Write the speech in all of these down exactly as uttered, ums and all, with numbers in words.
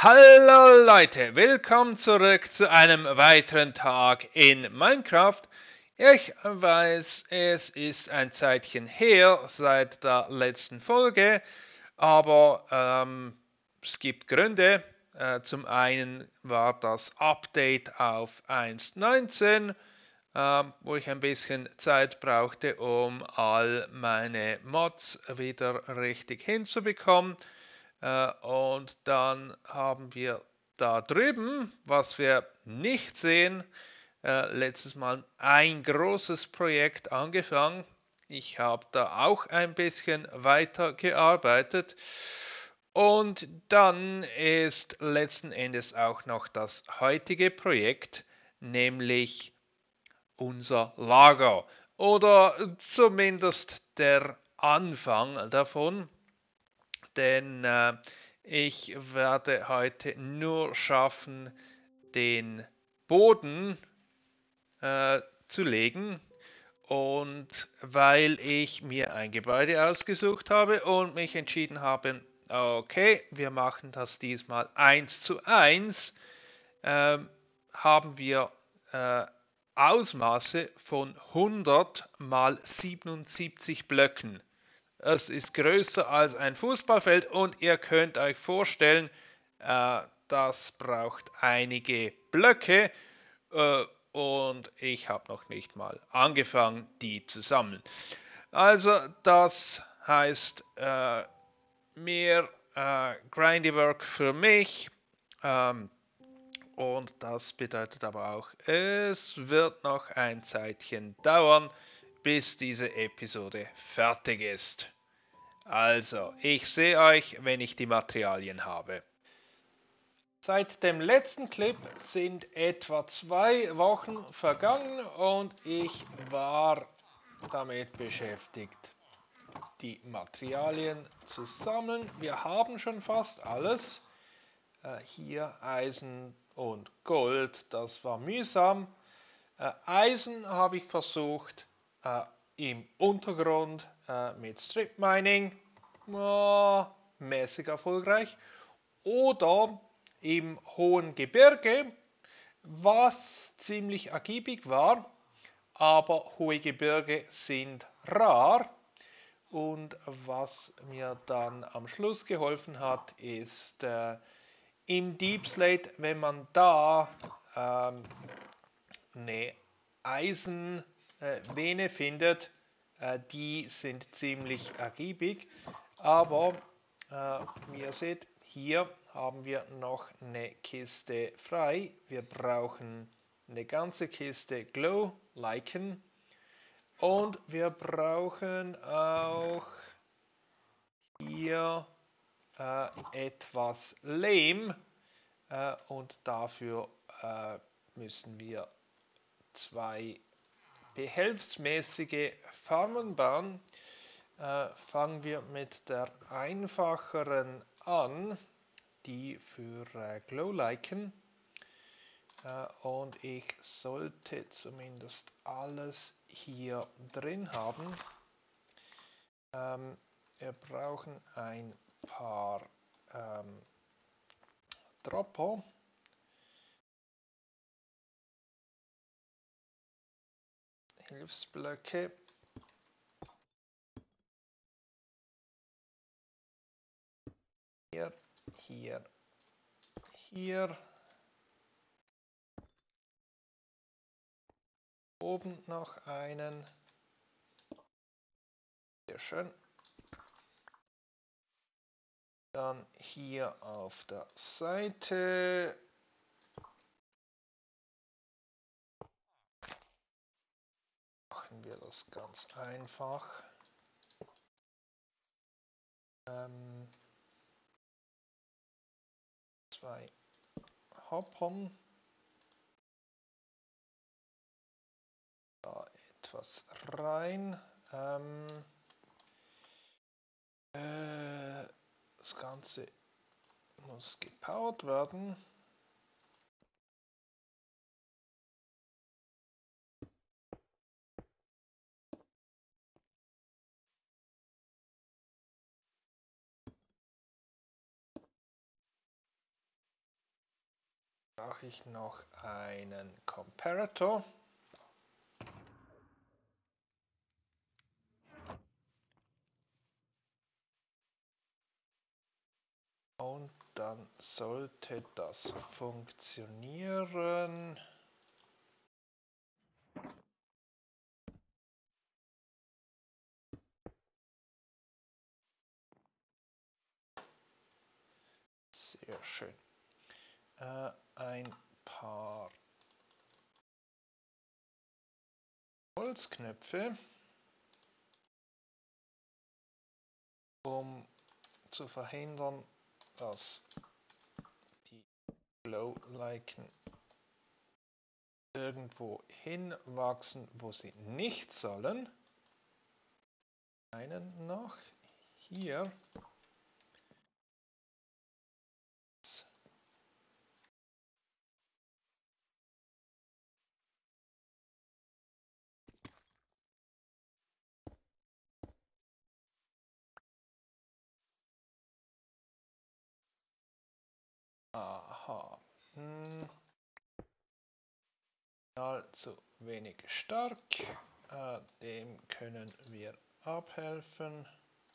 Hallo Leute, willkommen zurück zu einem weiteren Tag in Minecraft. Ich weiß, es ist ein Zeitchen her seit der letzten Folge, aber ähm, es gibt Gründe. Äh, zum einen war das Update auf eins Punkt neunzehn, äh, wo ich ein bisschen Zeit brauchte, um all meine Mods wieder richtig hinzubekommen. Äh, und dann haben wir da drüben, was wir nicht sehen, äh, letztes Mal ein großes Projekt angefangen. Ich habe da auch ein bisschen weiter gearbeitet. Und dann ist letzten Endes auch noch das heutige Projekt, nämlich unser Lager. Oder zumindest der Anfang davon. Denn äh, ich werde heute nur schaffen, den Boden äh, zu legen. Und weil ich mir ein Gebäude ausgesucht habe und mich entschieden habe, okay, wir machen das diesmal eins zu eins, äh, haben wir äh, Ausmaße von hundert mal siebenundsiebzig Blöcken. Es ist größer als ein Fußballfeld und ihr könnt euch vorstellen, äh, das braucht einige Blöcke äh, und ich habe noch nicht mal angefangen, die zu sammeln. Also das heißt äh, mehr äh, Grindy Work für mich. Ähm, und das bedeutet aber auch, es wird noch ein Zeitchen dauern, bis diese Episode fertig ist. Also, ich sehe euch, wenn ich die Materialien habe. Seit dem letzten Clip sind etwa zwei Wochen vergangen und ich war damit beschäftigt, die Materialien zu sammeln. Wir haben schon fast alles. Äh, hier Eisen und Gold, das war mühsam. Äh, Eisen habe ich versucht äh, im Untergrund äh, mit Strip Mining, äh, mäßig erfolgreich, oder im hohen Gebirge, was ziemlich ergiebig war, aber hohe Gebirge sind rar. Und was mir dann am Schluss geholfen hat, ist äh, im Deep Slate, wenn man da ähm, eine Eisenvene findet, äh, die sind ziemlich ergiebig, aber äh, wie ihr seht, hier haben wir noch eine Kiste frei. Wir brauchen eine ganze Kiste Glow Lichen und wir brauchen auch hier äh, etwas Lehm äh, und dafür äh, müssen wir zwei behelfsmäßige Farmen bauen. Äh, fangen wir mit der einfacheren an, die für äh, Glow Lichen. Äh, und ich sollte zumindest alles hier drin haben. Ähm, wir brauchen ein paar ähm, Dropper. Hilfsblöcke. Hier, hier, hier. Oben noch einen. Sehr schön. Dann hier auf der Seite. Machen wir das ganz einfach. Ähm, zwei Hoppern. Da etwas rein. Ähm, äh, das Ganze muss gepowert werden. brauche ich noch einen Comparator. Und dann sollte das funktionieren. Sehr schön. Äh, ein paar Holzknöpfe, um zu verhindern, dass die Glow-Liken irgendwo hinwachsen, wo sie nicht sollen. Einen noch hier. Aha. Hm. Allzu wenig stark. Äh, dem können wir abhelfen.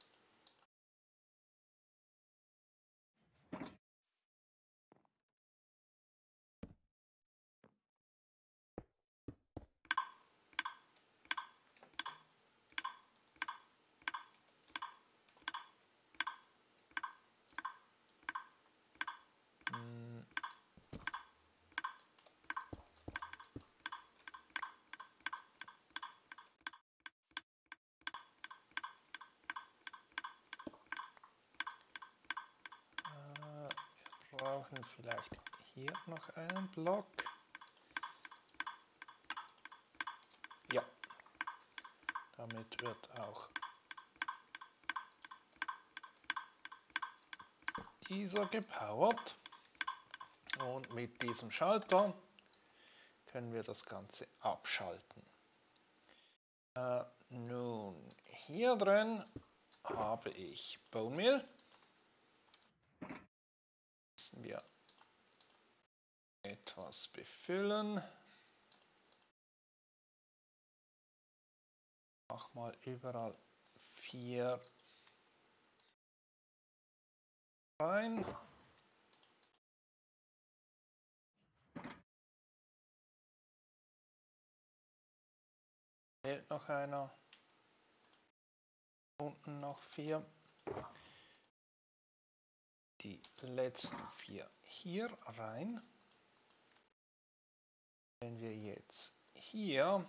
Hm. Wir brauchen vielleicht hier noch einen Block. Ja, damit wird auch dieser gepowert. Und mit diesem Schalter können wir das Ganze abschalten. Äh, nun, hier drin habe ich Bone Meal. Müssen wir etwas befüllen. Mach mal überall vier rein. Fehlt noch einer. Unten noch vier. Die letzten vier hier rein. Wenn wir jetzt hier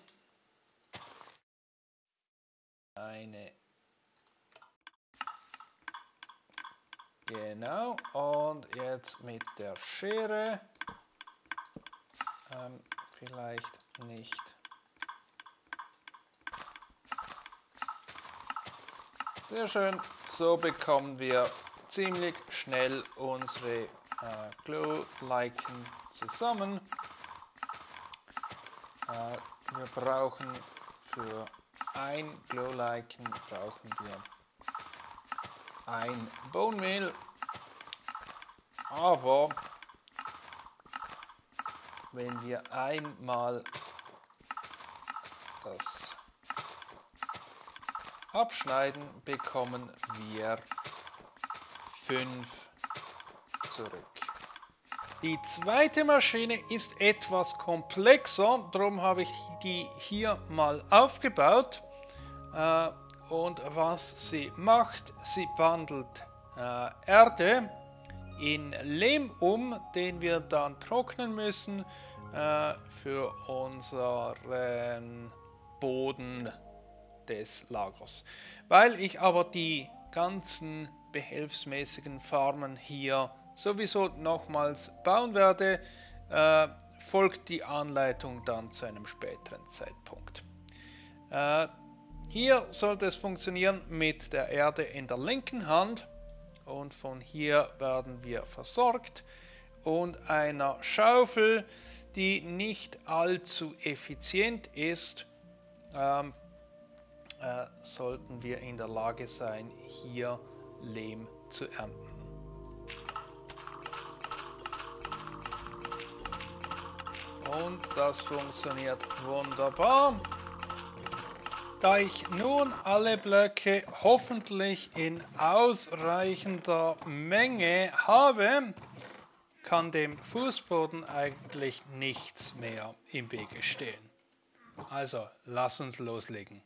eine, genau, und jetzt mit der Schere, ähm, vielleicht nicht, sehr schön, so bekommen wir ziemlich schnell unsere äh, Glow-Liken zusammen. Äh, wir brauchen für ein Glow-Liken brauchen wir ein Bone Meal, aber wenn wir einmal das abschneiden, bekommen wir fünf zurück. Die zweite Maschine ist etwas komplexer, darum habe ich die hier mal aufgebaut. Äh, und was sie macht, sie wandelt äh, Erde in Lehm um, den wir dann trocknen müssen äh, für unseren Boden des Lagers. Weil ich aber die ganzen behelfsmäßigen Farmen hier sowieso nochmals bauen werde, äh, folgt die Anleitung dann zu einem späteren Zeitpunkt. Äh, hier sollte es funktionieren mit der Erde in der linken Hand und von hier werden wir versorgt und einer Schaufel, die nicht allzu effizient ist, ähm, äh, sollten wir in der Lage sein, hier Lehm zu ernten. Und das funktioniert wunderbar. Da ich nun alle Blöcke hoffentlich in ausreichender Menge habe, kann dem Fußboden eigentlich nichts mehr im Wege stehen. Also, lass uns loslegen.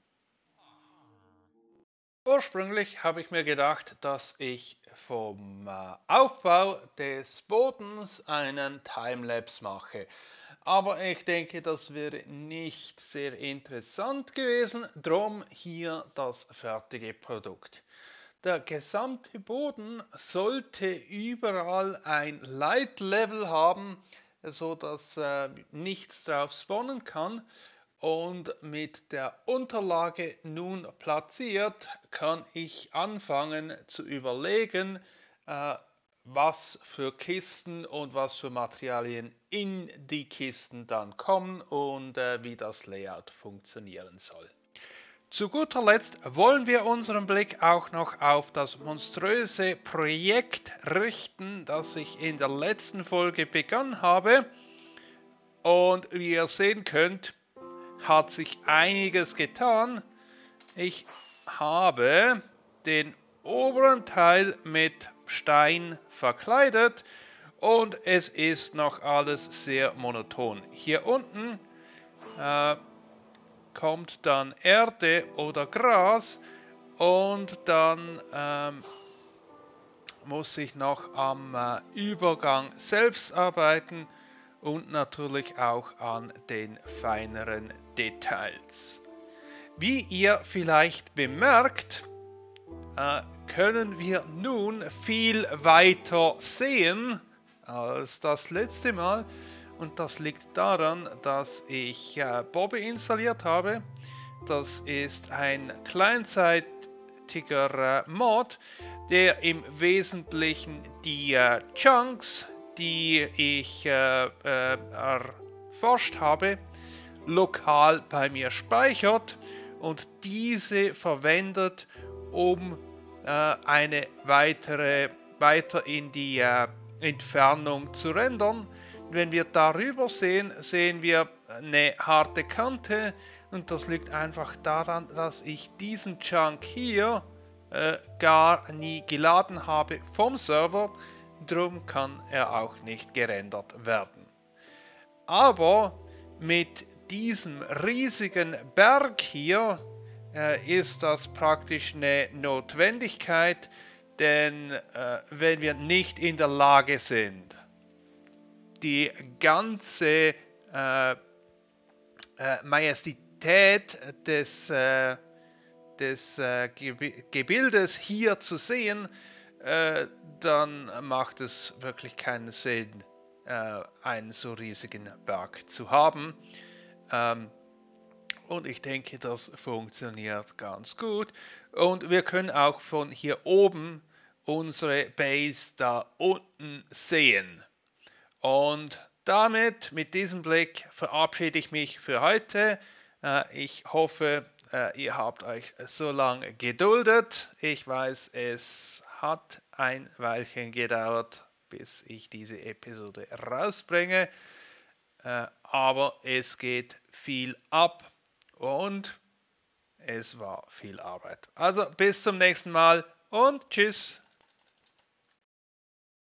Ursprünglich habe ich mir gedacht, dass ich vom Aufbau des Bodens einen Timelapse mache. Aber ich denke, das wäre nicht sehr interessant gewesen, drum hier das fertige Produkt. Der gesamte Boden sollte überall ein Light Level haben, so dass äh, nichts drauf spawnen kann. Und mit der Unterlage nun platziert, kann ich anfangen zu überlegen, äh, was für Kisten und was für Materialien in die Kisten dann kommen und äh, wie das Layout funktionieren soll. Zu guter Letzt wollen wir unseren Blick auch noch auf das monströse Projekt richten, das ich in der letzten Folge begonnen habe. Und wie ihr sehen könnt, hat sich einiges getan. Ich habe den oberen Teil mit Stein verkleidet und es ist noch alles sehr monoton. Hier unten äh, kommt dann Erde oder Gras und dann ähm, muss ich noch am äh, Übergang selbst arbeiten und natürlich auch an den feineren Details. Wie ihr vielleicht bemerkt, äh, können wir nun viel weiter sehen als das letzte Mal. Und das liegt daran, dass ich äh, Bobby installiert habe. Das ist ein kleinzeitiger äh, Mod, der im Wesentlichen die äh, Chunks, die ich äh, äh, erforscht habe, lokal bei mir speichert und diese verwendet, um äh, eine weitere, weiter in die äh, Entfernung zu rendern. Wenn wir darüber sehen, sehen wir eine harte Kante und das liegt einfach daran, dass ich diesen Chunk hier äh, gar nie geladen habe vom Server, drum kann er auch nicht gerendert werden. Aber mit diesem riesigen Berg hier äh, ist das praktisch eine Notwendigkeit, denn äh, wenn wir nicht in der Lage sind, die ganze äh, äh, Majestät des, äh, des äh, Gebildes hier zu sehen, äh, dann macht es wirklich keinen Sinn, äh, einen so riesigen Berg zu haben. Ähm, und ich denke, das funktioniert ganz gut. Und wir können auch von hier oben unsere Base da unten sehen. Und damit, mit diesem Blick, verabschiede ich mich für heute. Ich hoffe, ihr habt euch so lange geduldet. Ich weiß, es hat ein Weilchen gedauert, bis ich diese Episode rausbringe. Aber es geht viel ab und es war viel Arbeit. Also bis zum nächsten Mal und tschüss.